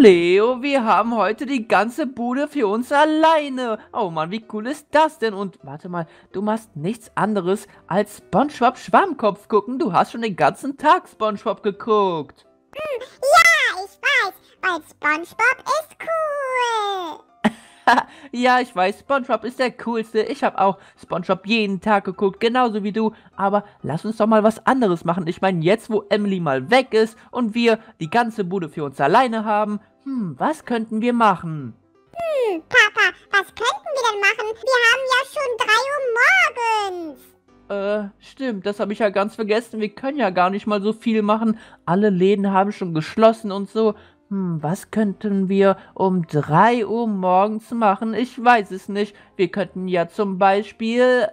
Leo, wir haben heute die ganze Bude für uns alleine. Oh Mann, wie cool ist das denn? Und warte mal, du machst nichts anderes als SpongeBob Schwammkopf gucken. Du hast schon den ganzen Tag SpongeBob geguckt. Ja, ich weiß, weil SpongeBob ist cool. Ja, ich weiß, SpongeBob ist der coolste. Ich habe auch SpongeBob jeden Tag geguckt, genauso wie du. Aber lass uns doch mal was anderes machen. Ich meine, jetzt, wo Emily mal weg ist und wir die ganze Bude für uns alleine haben, was könnten wir machen? Papa, was könnten wir denn machen? Wir haben ja schon 3 Uhr morgens. Stimmt, das habe ich ja ganz vergessen. Wir können ja gar nicht mal so viel machen. Alle Läden haben schon geschlossen und so. Was könnten wir um 3 Uhr morgens machen? Ich weiß es nicht. Wir könnten ja zum Beispiel,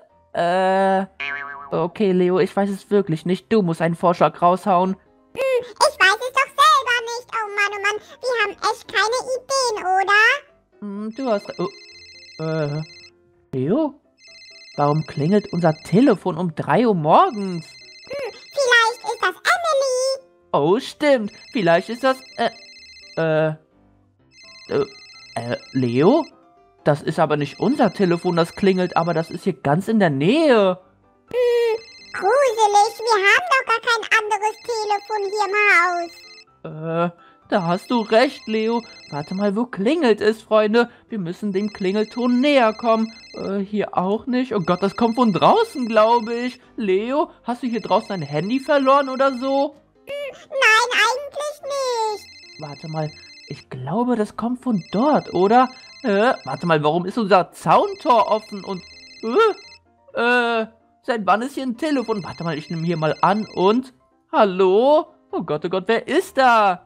okay, Leo, ich weiß es wirklich nicht. Du musst einen Vorschlag raushauen. Ich weiß es doch selber nicht. Oh Mann, wir haben echt keine Ideen, oder? Du hast... Leo? Warum klingelt unser Telefon um 3 Uhr morgens? Vielleicht ist das Emily. Oh, stimmt. Vielleicht ist das, Leo? Das ist aber nicht unser Telefon, das klingelt, aber das ist hier ganz in der Nähe. Gruselig, wir haben doch gar kein anderes Telefon hier im Haus. Da hast du recht, Leo. Warte mal, wo klingelt es, Freunde? Wir müssen dem Klingelton näher kommen. Hier auch nicht. Oh Gott, das kommt von draußen, glaube ich. Leo, hast du hier draußen ein Handy verloren oder so? Nein, eigentlich nicht. Warte mal, ich glaube, das kommt von dort, oder? Warte mal, warum ist unser Zauntor offen und... seit wann ist hier ein Telefon? Warte mal, ich nehme hier mal an und... Hallo? Oh Gott, wer ist da?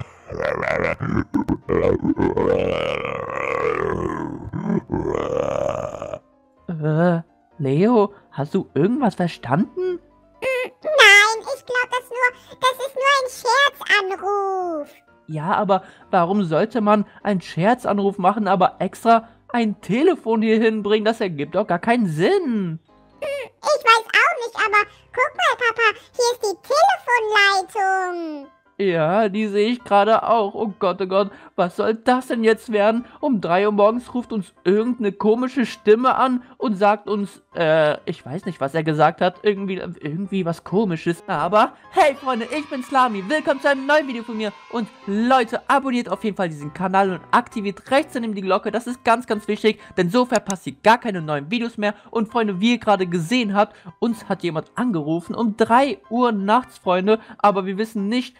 Leo, hast du irgendwas verstanden? Nein, ich glaube, das ist nur ein Scherzanruf. Ja, aber warum sollte man einen Scherzanruf machen, aber extra ein Telefon hier hinbringen? Das ergibt doch gar keinen Sinn. Ich weiß auch nicht, aber guck mal, Papa, hier ist die Telefonleitung. Ja, die sehe ich gerade auch. Oh Gott, was soll das denn jetzt werden? Um 3 Uhr morgens ruft uns irgendeine komische Stimme an und sagt uns, ich weiß nicht, was er gesagt hat. Irgendwie was Komisches. Aber, hey Freunde, ich bin Slami. Willkommen zu einem neuen Video von mir. Und Leute, abonniert auf jeden Fall diesen Kanal und aktiviert rechts daneben die Glocke. Das ist ganz, ganz wichtig, denn so verpasst ihr gar keine neuen Videos mehr. Und Freunde, wie ihr gerade gesehen habt, uns hat jemand angerufen um 3 Uhr nachts, Freunde. Aber wir wissen nicht,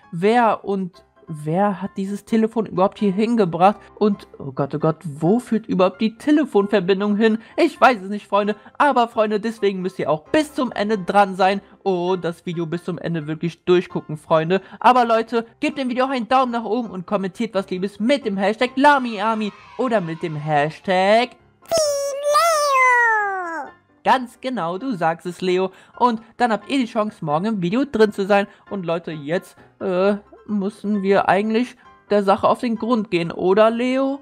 wer hat dieses Telefon überhaupt hier hingebracht? Und, oh Gott, wo führt überhaupt die Telefonverbindung hin? Ich weiß es nicht, Freunde. Aber, Freunde, deswegen müsst ihr auch bis zum Ende dran sein und das Video bis zum Ende wirklich durchgucken, Freunde. Aber, Leute, gebt dem Video auch einen Daumen nach oben und kommentiert was Liebes mit dem Hashtag LamiArmy oder mit dem Hashtag Team Leo. Ganz genau, du sagst es, Leo. Und dann habt ihr die Chance, morgen im Video drin zu sein. Und Leute, jetzt, müssen wir eigentlich der Sache auf den Grund gehen, oder, Leo?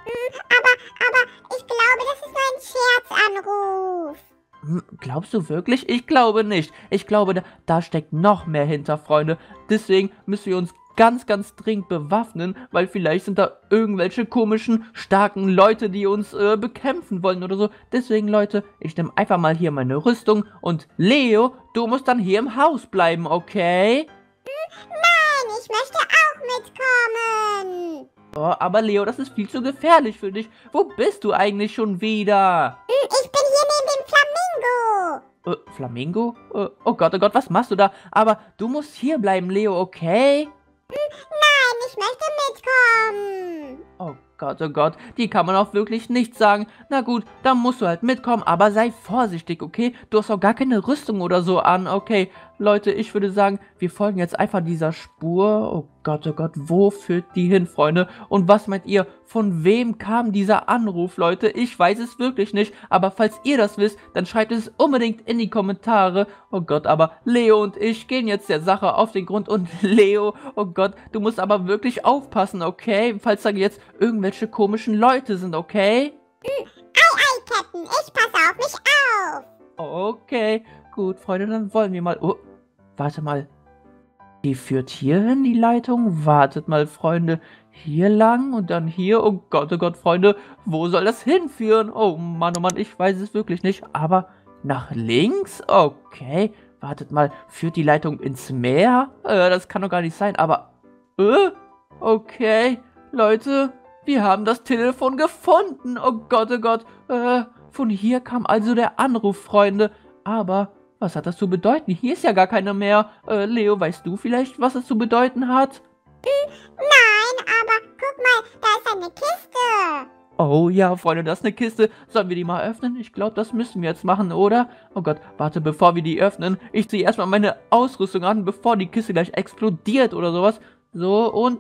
Aber ich glaube, das ist nur ein Scherzanruf. Glaubst du wirklich? Ich glaube nicht. Ich glaube, da steckt noch mehr hinter, Freunde. Deswegen müssen wir uns ganz, ganz dringend bewaffnen, weil vielleicht sind da irgendwelche komischen, starken Leute, die uns bekämpfen wollen oder so. Deswegen, Leute, ich nehme einfach mal hier meine Rüstung und Leo, du musst dann hier im Haus bleiben, okay? Nein, ich möchte auch mitkommen. Oh, aber Leo, das ist viel zu gefährlich für dich. Wo bist du eigentlich schon wieder? Ich bin hier neben dem Flamingo. Flamingo? Oh Gott, was machst du da? Aber du musst hier bleiben, Leo, okay? Nein, ich möchte mitkommen. Oh Gott, die kann man auch wirklich nicht sagen. Na gut, dann musst du halt mitkommen, aber sei vorsichtig, okay? Du hast auch gar keine Rüstung oder so an, okay? Leute, ich würde sagen, wir folgen jetzt einfach dieser Spur. Oh Gott, wo führt die hin, Freunde? Und was meint ihr, von wem kam dieser Anruf, Leute? Ich weiß es wirklich nicht, aber falls ihr das wisst, dann schreibt es unbedingt in die Kommentare. Oh Gott, aber Leo und ich gehen jetzt der Sache auf den Grund und Leo, oh Gott, du musst aber wirklich aufpassen, okay? Falls da jetzt irgendwelche komischen Leute sind, okay? Ei, Captain, ich passe auf mich auf. Okay, gut, Freunde, dann wollen wir mal... Oh, warte mal. Die führt hier hin, die Leitung? Wartet mal, Freunde. hier lang und dann hier. Oh Gott, Freunde, wo soll das hinführen? Oh Mann, ich weiß es wirklich nicht. Aber nach links? Okay, wartet mal, führt die Leitung ins Meer? Das kann doch gar nicht sein, aber... okay, Leute, wir haben das Telefon gefunden. Oh Gott. Von hier kam also der Anruf, Freunde. Aber was hat das zu bedeuten? Hier ist ja gar keiner mehr. Leo, weißt du vielleicht, was das zu bedeuten hat? Nein, aber guck mal, da ist eine Kiste. Oh ja, Freunde, das ist eine Kiste. Sollen wir die mal öffnen? Ich glaube, das müssen wir jetzt machen, oder? Oh Gott, warte, bevor wir die öffnen. Ich ziehe erstmal meine Ausrüstung an, bevor die Kiste gleich explodiert oder sowas. So, und...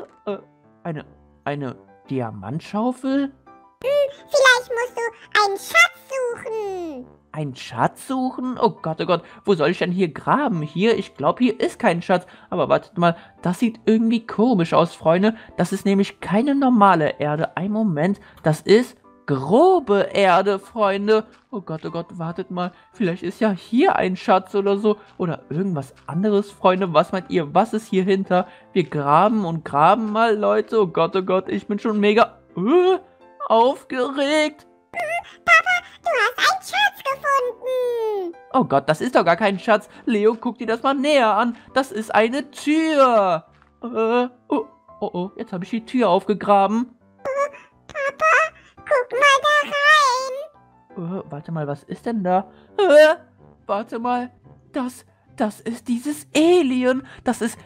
eine Diamantschaufel? Vielleicht musst du einen Schatz suchen. Ein Schatz suchen? Oh Gott, wo soll ich denn hier graben? Hier, ich glaube, hier ist kein Schatz. Aber wartet mal, das sieht irgendwie komisch aus, Freunde. Das ist nämlich keine normale Erde. Ein Moment, das ist grobe Erde, Freunde. Oh Gott, wartet mal. Vielleicht ist ja hier ein Schatz oder so. Oder irgendwas anderes, Freunde. Was meint ihr? Was ist hier hinter? Wir graben und graben mal, Leute. Oh Gott, ich bin schon mega aufgeregt. Papa, du hast einen Schatz gefunden. Oh Gott, das ist doch gar kein Schatz. Leo, guck dir das mal näher an. Das ist eine Tür. Oh, jetzt habe ich die Tür aufgegraben. Papa, guck mal da rein. Warte mal, was ist denn da? Warte mal, das ist dieses Alien. Das ist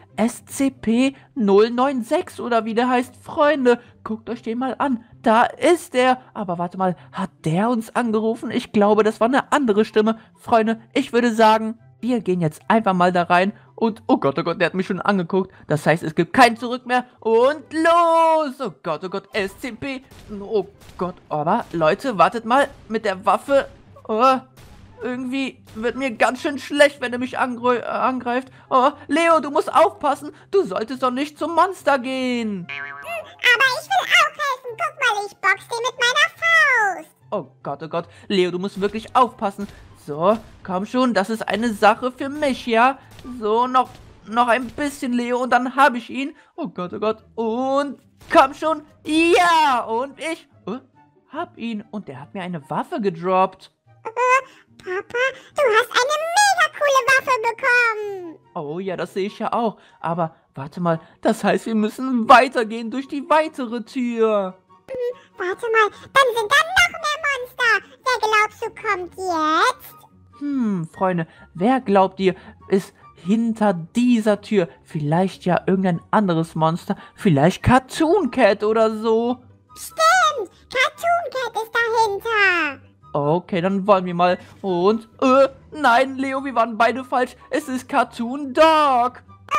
SCP-096 oder wie der heißt. Freunde, guckt euch den mal an. Da ist der. Aber warte mal, hat der uns angerufen? Ich glaube, das war eine andere Stimme. Freunde, ich würde sagen, wir gehen jetzt einfach mal da rein. Und, oh Gott, der hat mich schon angeguckt. Das heißt, es gibt kein Zurück mehr. Und los! Oh Gott, SCP. Oh Gott, aber Leute, wartet mal mit der Waffe. Irgendwie wird mir ganz schön schlecht, wenn er mich angreift. Oh, Leo, du musst aufpassen. Du solltest doch nicht zum Monster gehen. Aber ich will auch helfen. Guck mal, ich box den mit meiner Faust. Oh Gott. Leo, du musst wirklich aufpassen. So, komm schon, das ist eine Sache für mich, ja? So, noch ein bisschen, Leo, und dann habe ich ihn. Oh Gott. Und komm schon. Ja, und ich hab ihn. Und der hat mir eine Waffe gedroppt. Papa, du hast eine mega coole Waffe bekommen. Oh ja, das sehe ich ja auch. Aber warte mal, das heißt, wir müssen weitergehen durch die weitere Tür. Warte mal, dann sind da noch mehr Monster. Wer glaubst du kommt jetzt? Freunde, wer glaubt ihr, ist hinter dieser Tür? Vielleicht ja irgendein anderes Monster. Vielleicht Cartoon Cat oder so. Stimmt, Cartoon Cat ist dahinter. Okay, dann wollen wir mal. Und, nein, Leo, wir waren beide falsch. Es ist Cartoon Dog.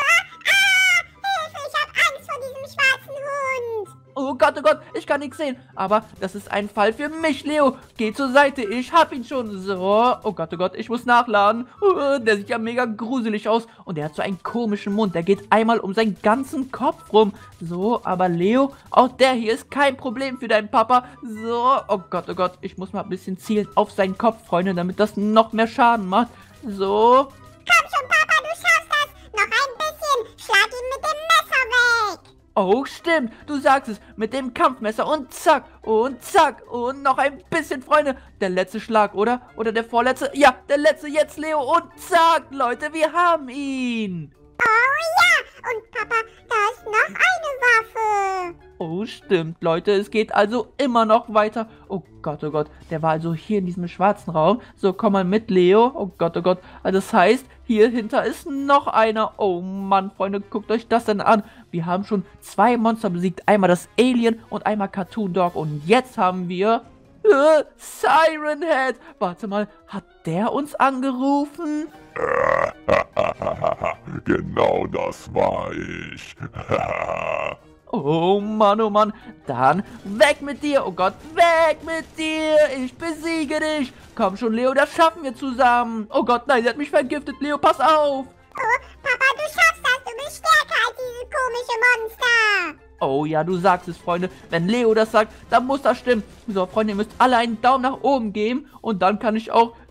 Hilfe, ich habe Angst vor diesem schwarzen Hund. Oh Gott, ich kann nichts sehen. Aber das ist ein Fall für mich, Leo. Geh zur Seite, ich hab ihn schon. So, oh Gott, ich muss nachladen. Der sieht ja mega gruselig aus. Und der hat so einen komischen Mund. Der geht einmal um seinen ganzen Kopf rum. So, aber Leo, auch der hier ist kein Problem für deinen Papa. So, oh Gott, ich muss mal ein bisschen zielen auf seinen Kopf, Freunde, damit das noch mehr Schaden macht. So. Komm schon, Papa, du schaffst das. Noch ein bisschen. Schlag ihn mit dem Messer weg. Oh, stimmt, du sagst es, mit dem Kampfmesser und zack und noch ein bisschen, Freunde. Der letzte Schlag, oder? Oder der vorletzte? Ja, der letzte jetzt, Leo, und zack, Leute, wir haben ihn. Oh ja, und Papa, da ist noch eine Waffe. Oh, stimmt, Leute, es geht also immer noch weiter. Oh Gott, der war also hier in diesem schwarzen Raum. So, komm mal mit, Leo. Oh Gott, also das heißt, hier hinter ist noch einer. Oh Mann, Freunde, guckt euch das denn an. Wir haben schon 2 Monster besiegt. Einmal das Alien und einmal Cartoon Dog. Und jetzt haben wir Siren Head. Warte mal, hat der uns angerufen? Genau das war ich. Oh Mann, dann weg mit dir, oh Gott, weg mit dir, ich besiege dich. Komm schon, Leo, das schaffen wir zusammen. Oh Gott, nein, sie hat mich vergiftet, Leo, pass auf. Oh, Papa, du schaffst das, du bist stärker als dieses komische Monster. Oh ja, du sagst es, Freunde, wenn Leo das sagt, dann muss das stimmen. So, Freunde, ihr müsst alle einen Daumen nach oben geben und dann kann ich auch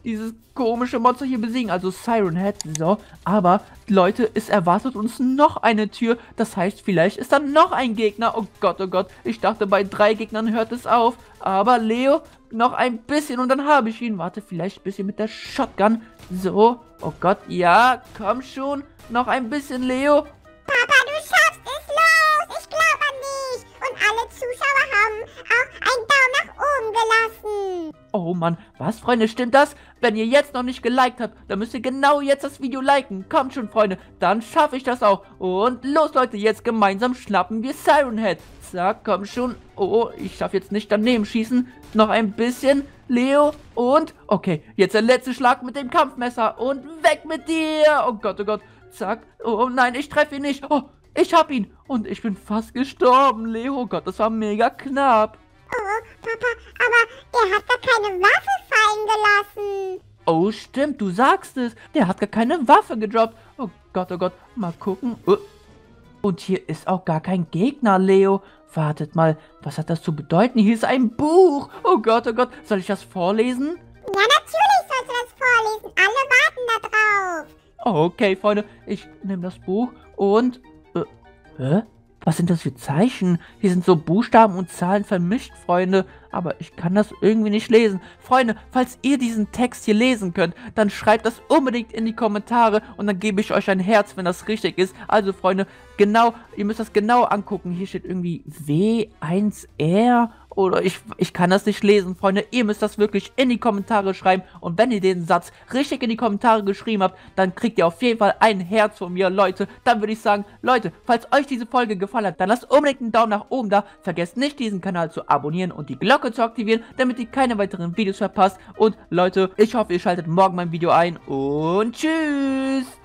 dieses komische Monster hier besiegen, also Siren Head. So, aber Leute, es erwartet uns noch eine Tür. Das heißt, vielleicht ist da noch ein Gegner. Oh Gott, ich dachte, bei 3 Gegnern hört es auf. Aber Leo, noch ein bisschen und dann habe ich ihn. Warte, vielleicht ein bisschen mit der Shotgun. So, oh Gott, ja, komm schon. Noch ein bisschen, Leo. Papa, du schaffst es, los! Ich glaube an dich! Und alle Zuschauer haben auch einen Daumen nach oben gelassen. Oh Mann, was, Freunde, stimmt das? Wenn ihr jetzt noch nicht geliked habt, dann müsst ihr genau jetzt das Video liken. Kommt schon, Freunde, dann schaffe ich das auch. Und los, Leute, jetzt gemeinsam schnappen wir Siren Head. Zack, komm schon. Oh, ich schaffe jetzt nicht daneben schießen. Noch ein bisschen, Leo. Und, okay, jetzt der letzte Schlag mit dem Kampfmesser. Und weg mit dir. Oh Gott, zack. Oh nein, ich treffe ihn nicht. Oh, ich hab ihn. Und ich bin fast gestorben, Leo. Oh Gott, das war mega knapp. Oh, Papa, aber er hat gar keine Waffe fallen gelassen. Oh, stimmt, du sagst es. Der hat gar keine Waffe gedroppt. Oh Gott, mal gucken. Und hier ist auch gar kein Gegner, Leo. Wartet mal, was hat das zu bedeuten? Hier ist ein Buch. Oh Gott, soll ich das vorlesen? Ja, natürlich sollst du das vorlesen. Alle warten da drauf. Okay, Freunde, ich nehme das Buch und... hä? Was sind das für Zeichen? Hier sind so Buchstaben und Zahlen vermischt, Freunde. Aber ich kann das irgendwie nicht lesen. Freunde, falls ihr diesen Text hier lesen könnt, dann schreibt das unbedingt in die Kommentare und dann gebe ich euch ein Herz, wenn das richtig ist. Also, Freunde, genau, ihr müsst das genau angucken. Hier steht irgendwie W1R oder ich kann das nicht lesen, Freunde. Ihr müsst das wirklich in die Kommentare schreiben. Und wenn ihr den Satz richtig in die Kommentare geschrieben habt, dann kriegt ihr auf jeden Fall ein Herz von mir, Leute. Dann würde ich sagen, Leute, falls euch diese Folge gefallen hat, dann lasst unbedingt einen Daumen nach oben da. Vergesst nicht, diesen Kanal zu abonnieren und die Glocke zu aktivieren, damit ihr keine weiteren Videos verpasst. Und Leute, ich hoffe, ihr schaltet morgen mein Video ein und tschüss!